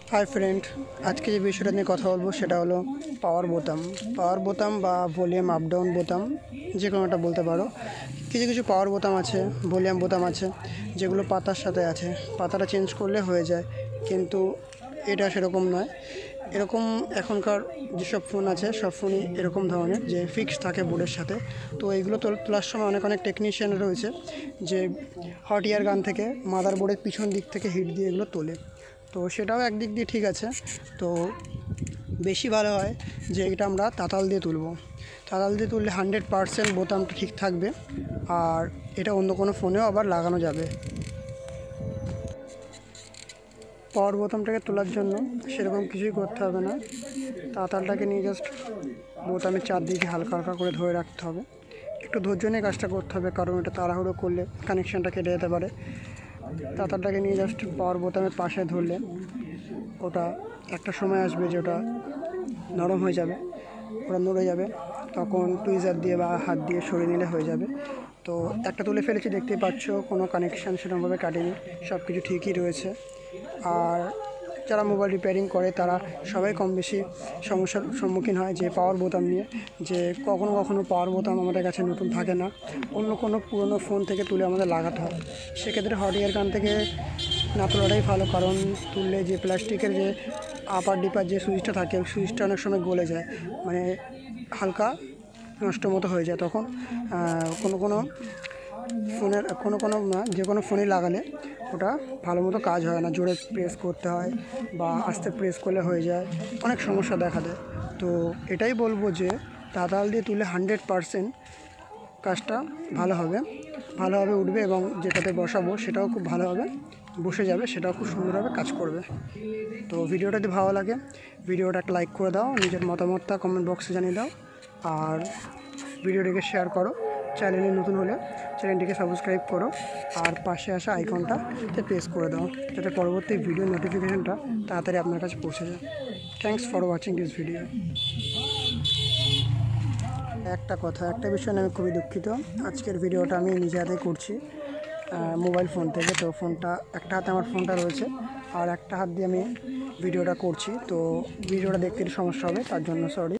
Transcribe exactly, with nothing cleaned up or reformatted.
Hi friend, আজকে যে বিষয়টা নিয়ে কথা বলবো সেটা হলো পাওয়ার বোতাম পাওয়ার বোতাম বা ভলিউম আপ ডাউন বোতাম, যে কোনো একটা বলতে পারো। কিছু কিছু পাওয়ার বোতাম আছে, ভলিউম বোতাম আছে, যেগুলো পাতার সাথে আছে, পাতাটা চেঞ্জ করলে হয়ে যায়। কিন্তু এটা সেরকম নয়। এরকম এখনকার যেসব ফোন আছে সব ফোনই এরকম ধরনের যে ফিক্স থাকে বোর্ডের সাথে। তো এইগুলো তোলার সময় অনেক অনেক টেকনিশিয়ান রয়েছে যে হট এয়ার গান থেকে মাদার বোর্ডের পিছন দিক থেকে হিট দিয়ে এগুলো তোলে। তো সেটাও একদিক দিয়ে ঠিক আছে। তো বেশি ভালো হয় যে এটা আমরা তাতাল দিয়ে তুলব। তাতাল দিয়ে তুললে হান্ড্রেড পারসেন্ট বোতামটা ঠিক থাকবে, আর এটা অন্য কোনো ফোনেও আবার লাগানো যাবে। পাওয়ার বোতামটাকে তোলার জন্য সেরকম কিছুই করতে হবে না। তাতালটাকে নিয়ে জাস্ট বোতামের চারদিকে হালকা হালকা করে ধরে রাখতে হবে। একটু ধৈর্য নিয়ে কাজটা করতে হবে, কারণ এটা তাড়াহুড়ো করলে কানেকশানটা কেটে যেতে পারে। তাতালটাকে নিয়ে জাস্ট পাওয়ার বোতামের পাশে ধরলে ওটা একটা সময় আসবে যে ওটা নরম হয়ে যাবে, ওটা নড়ে যাবে, তখন টুইজার দিয়ে বা হাত দিয়ে সরিয়ে নিলে হয়ে যাবে। তো একটা তুলে ফেলেছি, দেখতেই পাচ্ছ, কোনো কানেকশান সেরকমভাবে কাটেনি, সব কিছু ঠিকই রয়েছে। আর যারা মোবাইল রিপেয়ারিং করে তারা সবাই কম বেশি সমস্যার সম্মুখীন হয় যে পাওয়ার বোতাম নিয়ে, যে কখনো কখনো পাওয়ার বোতাম আমাদের কাছে নতুন থাকে না, অন্য কোনো পুরনো ফোন থেকে তুলে আমাদের লাগাতে হয়। সেক্ষেত্রে হট এয়ার গান থেকে না তোলাটাই ভালো, কারণ তুললে যে প্লাস্টিকের যে আপার ডিপার যে সুইচটা থাকে ওই সুইচটা অনেক সময় গলে যায়, মানে হালকা নষ্ট মতো হয়ে যায়। তখন কোনো কোনো ফোনের কোনো কোনো না যে কোনো ফোনে লাগালে ওটা ভালো মতো কাজ হয় না, জোরে প্রেস করতে হয় বা আস্তে প্রেস করলে হয়ে যায়, অনেক সমস্যা দেখা দেয়। তো এটাই বলবো যে তাতাল দিয়ে তুলে হান্ড্রেড পারসেন্ট কাজটা ভালো হবে, ভালোভাবে উঠবে, এবং যেটাতে বসাবো সেটাও খুব ভালোভাবে বসে যাবে, সেটাও খুব সুন্দরভাবে কাজ করবে। তো ভিডিওটা যদি ভালো লাগে ভিডিওটা একটা লাইক করে দাও, নিজের মতামতটা কমেন্ট বক্সে জানিয়ে দাও, আর ভিডিওটিকে শেয়ার করো। চ্যানেলে নতুন হলে চ্যানেলটিকে সাবস্ক্রাইব করো, আর পাশে আসা আইকনটাতে প্রেস করে দাও যাতে পরবর্তী ভিডিও নোটিফিকেশানটা তাড়াতাড়ি আপনার কাছে পৌঁছে যায়। Thanks for watching this video. একটা কথা, একটা বিষয় নিয়ে আমি খুবই দুঃখিত। আজকের ভিডিওটা আমি নিজে হাতে করছি মোবাইল ফোন থেকে। তো ফোনটা একটা হাতে আমার ফোনটা রয়েছে, আর একটা হাত দিয়ে আমি ভিডিওটা করছি। তো ভিডিওটা দেখতে একটু সমস্যা হবে, তার জন্য সরি।